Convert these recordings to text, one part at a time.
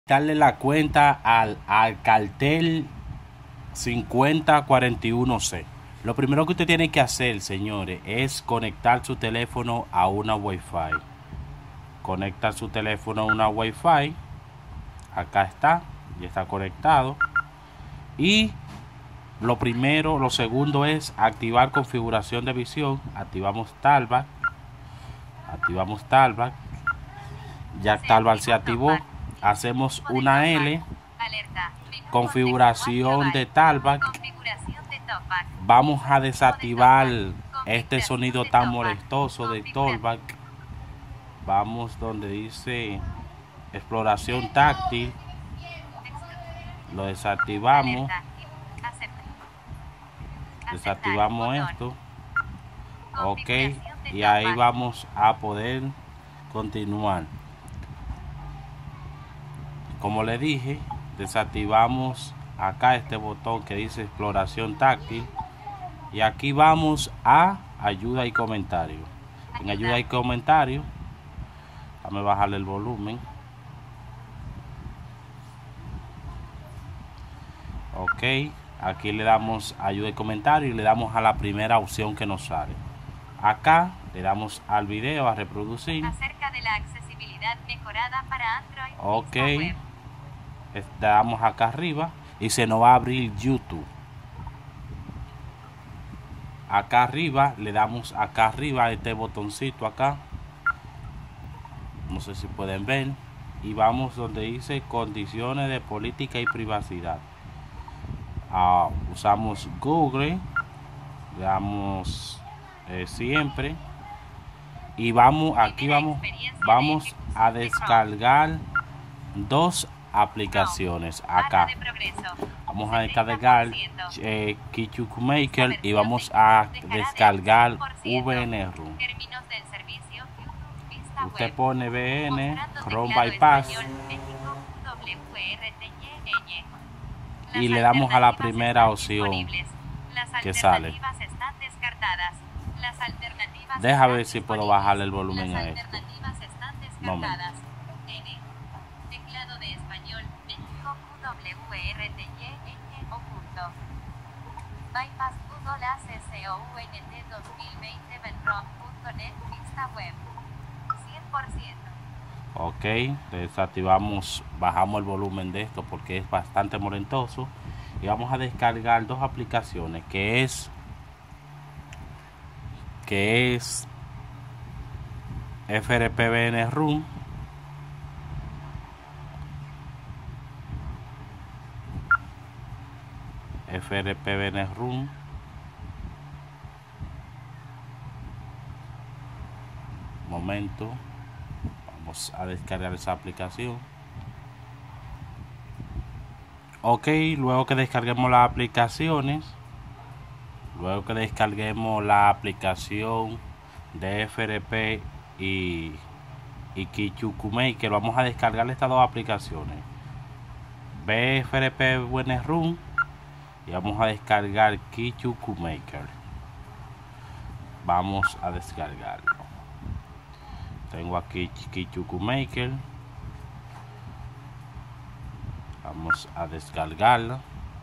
Darle la cuenta al cartel 5041C. Lo primero que usted tiene que hacer, señores, es conectar su teléfono a una Wi-Fi. Conecta su teléfono a una Wi-Fi. Acá está, ya está conectado. Y lo segundo es activar configuración de visión. Activamos Talkback. Ya Talkback se activó. Hacemos una L, configuración de Talkback. Vamos a desactivar este sonido tan molestoso de Talkback. Vamos donde dice exploración táctil, lo desactivamos esto, ok, y ahí vamos a poder continuar. Como le dije, desactivamos acá este botón que dice exploración táctil y aquí vamos a ayuda y comentario. En ayuda y comentario, déjame bajarle el volumen. Ok, aquí le damos ayuda y comentario y le damos a la primera opción que nos sale. Acá le damos al video a reproducir. Acerca de la accesibilidad mejorada para Android. Ok, le damos acá arriba y se nos va a abrir YouTube. Acá arriba le damos acá arriba este botoncito acá, no sé si pueden ver, y vamos donde dice condiciones de política y privacidad. Usamos Google, le damos siempre y vamos a descargar dos aplicaciones. Acá vamos a descargar Keystroke Maker y vamos a descargar VN Room. Usted pone VN Chrome Bypass y le damos a la primera opción que sale. Deja ver si puedo bajarle el volumen a esto. Momento. Teclado de español México QWRTY oculto. Bypass Google ACCOUNT 2020 Venrom.net vista web 100%. Ok, desactivamos, bajamos el volumen de esto porque es bastante molentoso y vamos a descargar dos aplicaciones que es FRPVN Room momento, vamos a descargar esa aplicación. Ok, luego que descarguemos las aplicaciones, la aplicación de FRP y Keystroke Maker, vamos a descargar estas dos aplicaciones, FRP VN Room, y vamos a descargar Keystroke Maker. Vamos a descargarlo. Tengo aquí Keystroke Maker. Vamos a descargarla.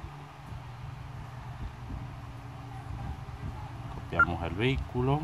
Copiamos el vehículo.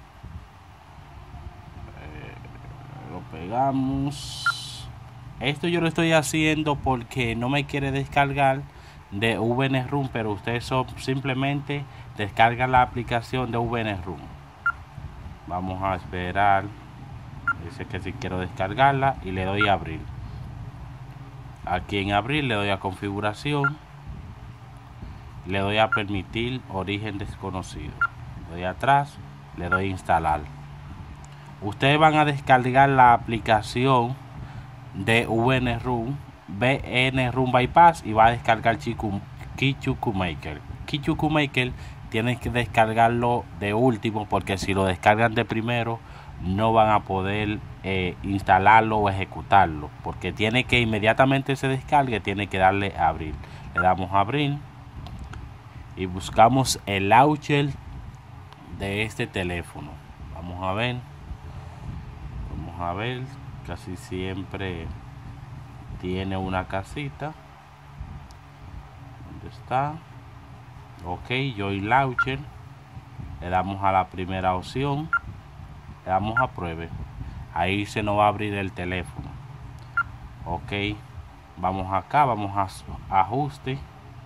Lo pegamos. Esto yo lo estoy haciendo porque no me quiere descargar de VN Room, pero ustedes simplemente descargan la aplicación de VN Room. Vamos a esperar. Dice que si quiero descargarla y le doy a abrir. Aquí en abrir le doy a configuración, le doy a permitir origen desconocido, le doy atrás, le doy a instalar. Ustedes van a descargar la aplicación de VN Room Bypass y va a descargar Keystroke Maker. Keystroke Maker tienen que descargarlo de último porque si lo descargan de primero no van a poder instalarlo o ejecutarlo, porque tiene que inmediatamente se descargue, tiene que darle a abrir. Le damos a abrir y buscamos el launcher de este teléfono. Vamos a ver, casi siempre tiene una casita. ¿Dónde está? Ok, Joy Launcher. Le damos a la primera opción, le damos a pruebe. Ahí se nos va a abrir el teléfono. Ok, vamos acá, vamos a ajuste.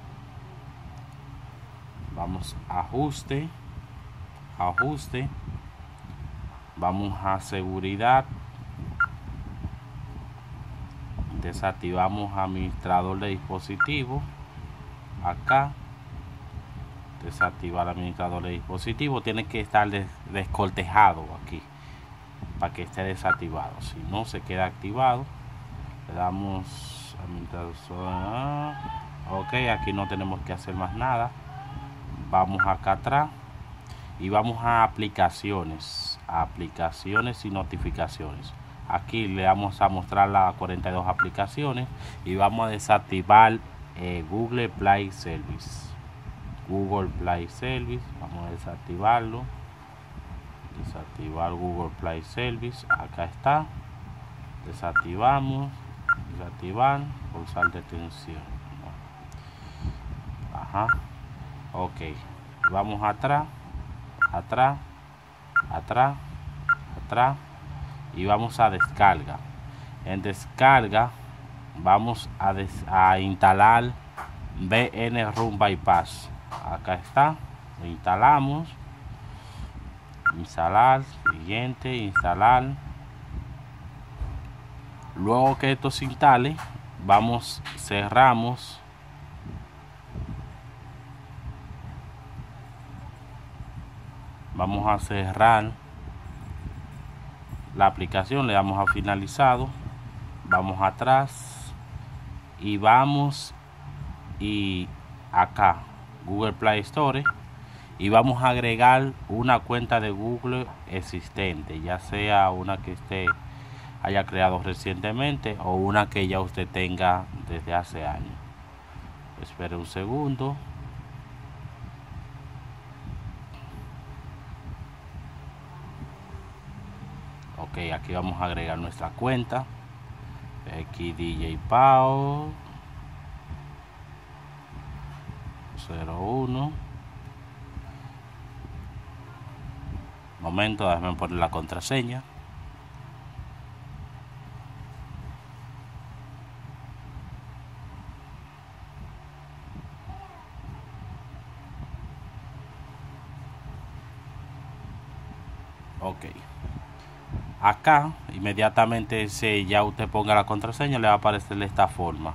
Vamos a ajuste, ajuste. Vamos a seguridad. Desactivamos administrador de dispositivo. Acá. Desactivar administrador de dispositivo. Tiene que estar descortejado aquí para que esté desactivado. Si no, se queda activado. Le damos administrador. Ok, aquí no tenemos que hacer más nada. Vamos acá atrás y vamos a aplicaciones, aplicaciones y notificaciones. Aquí le vamos a mostrar las 42 aplicaciones y vamos a desactivar Google Play Service. Google Play Service, vamos a desactivarlo. Desactivar Google Play Service, acá está. Desactivamos, desactivar, pulsar detención. Ajá. Ok, vamos atrás, atrás, atrás, atrás y vamos a descarga. En descarga vamos a instalar VN Run Bypass. Acá está, lo instalamos. Instalar, siguiente, instalar. Luego que esto se instale, vamos, cerramos. Vamos a cerrar la aplicación, le damos a finalizado, vamos atrás y vamos y acá Google Play Store y vamos a agregar una cuenta de Google existente, ya sea una que usted haya creado recientemente o una que ya usted tenga desde hace años. Espere un segundo. Ok, aquí vamos a agregar nuestra cuenta. Aquí DJ Pau 01. Momento, déjame poner la contraseña. Ok. Acá inmediatamente si ya usted ponga la contraseña le va a aparecer de esta forma.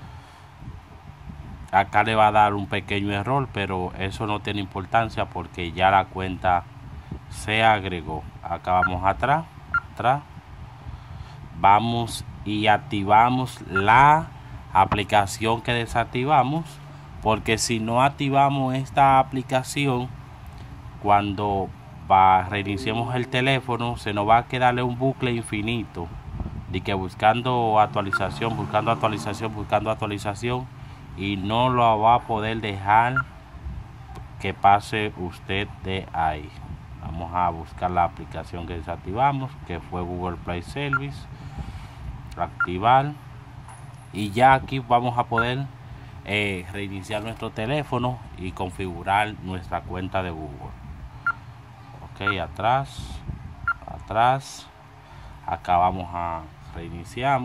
Acá le va a dar un pequeño error, pero eso no tiene importancia porque ya la cuenta se agregó. Acá vamos atrás, atrás, vamos y activamos la aplicación que desactivamos, porque si no activamos esta aplicación, cuando reiniciemos el teléfono se nos va a quedarle un bucle infinito de que buscando actualización, buscando actualización, buscando actualización, y no lo va a poder dejar que pase usted de ahí. Vamos a buscar la aplicación que desactivamos, que fue Google Play Service, activar, y ya aquí vamos a poder reiniciar nuestro teléfono y configurar nuestra cuenta de Google. Ok, atrás, atrás, acá vamos a reiniciar,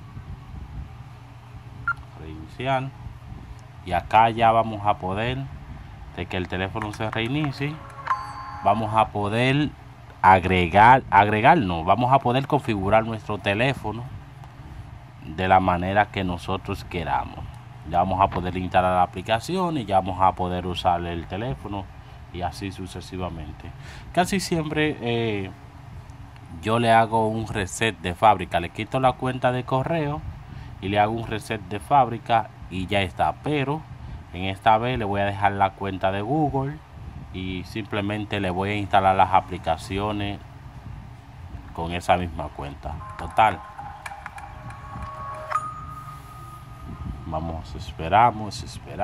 y acá ya vamos a poder, de que el teléfono se reinicie, vamos a poder vamos a poder configurar nuestro teléfono de la manera que nosotros queramos. Ya vamos a poder instalar la aplicación y ya vamos a poder usar el teléfono y así sucesivamente. Casi siempre yo le hago un reset de fábrica, le quito la cuenta de correo y le hago un reset de fábrica y ya está. Pero en esta vez le voy a dejar la cuenta de Google y simplemente le voy a instalar las aplicaciones con esa misma cuenta. Total, vamos, esperamos.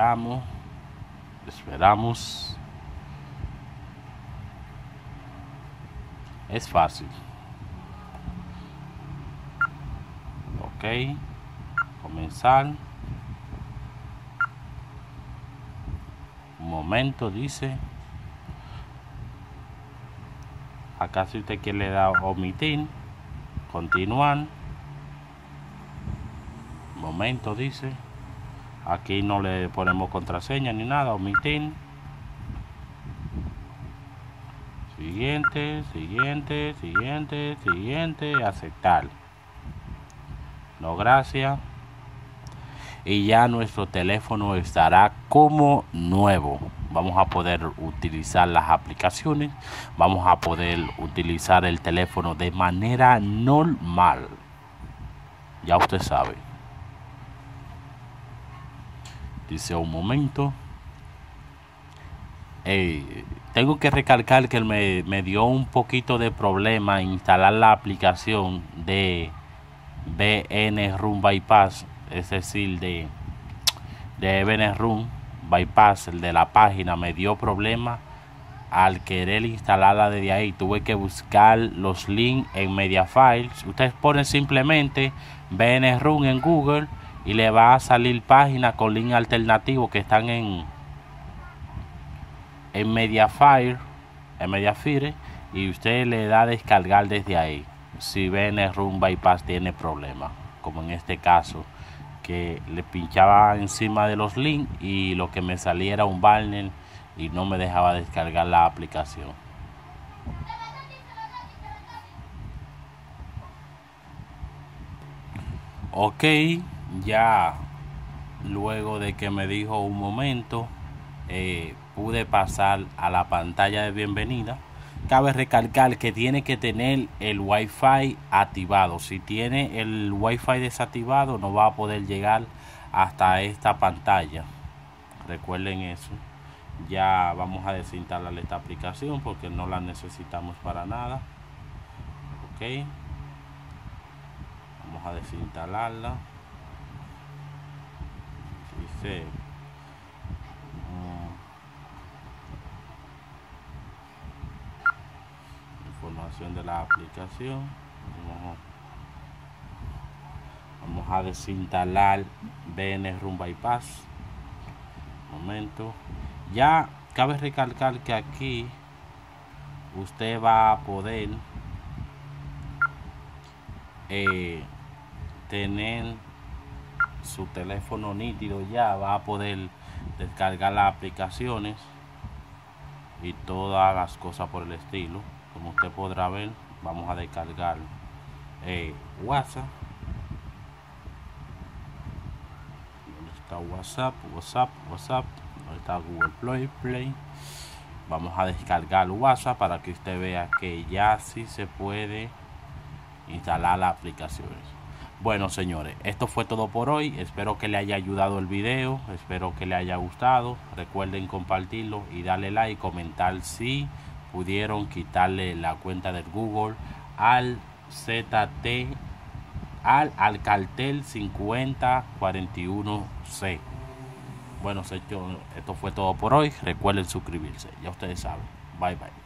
Es fácil. Ok, Comenzar. Un momento, dice. Acá si usted quiere le da omitir. Continuar. Un momento, dice. Aquí no le ponemos contraseña ni nada. Omitir. Siguiente, siguiente, siguiente, siguiente. Aceptar. No, gracias. Y ya nuestro teléfono estará como nuevo. Vamos a poder utilizar las aplicaciones. Vamos a poder utilizar el teléfono de manera normal. Ya usted sabe. Dice un momento. Tengo que recalcar que me dio un poquito de problema instalar la aplicación de VN Room Bypass, es decir, de VN Room Bypass, el de la página. Me dio problema al querer instalarla desde ahí. Tuve que buscar los links en Mediafiles. Ustedes ponen simplemente VN Room en Google y le va a salir páginas con link alternativos que están en Mediafire, y usted le da a descargar desde ahí. Si VN Room Bypass tiene problemas, como en este caso, que le pinchaba encima de los links y lo que me salía era un banner y no me dejaba descargar la aplicación. Ok, ya luego de que me dijo un momento, pude pasar a la pantalla de bienvenida. Cabe recalcar que tiene que tener el Wi-Fi activado. Si tiene el Wi-Fi desactivado, no va a poder llegar hasta esta pantalla. Recuerden eso. Ya vamos a desinstalar esta aplicación porque no la necesitamos para nada. Ok. Vamos a desinstalarla. Dice información de la aplicación. Vamos a desinstalar VN Room Bypass. Un momento. Ya cabe recalcar que aquí usted va a poder tener su teléfono nítido. Ya va a poder descargar las aplicaciones y todas las cosas por el estilo. Como usted podrá ver, vamos a descargar WhatsApp. ¿Dónde está WhatsApp? ¿Dónde está Google Play? Vamos a descargar WhatsApp para que usted vea que ya sí se puede instalar las aplicaciones. Bueno, señores, esto fue todo por hoy. Espero que le haya ayudado el video. Espero que le haya gustado. Recuerden compartirlo y darle like, comentar si pudieron quitarle la cuenta del Google al Alcatel 5041C. Bueno, señores, esto fue todo por hoy. Recuerden suscribirse. Ya ustedes saben. Bye bye.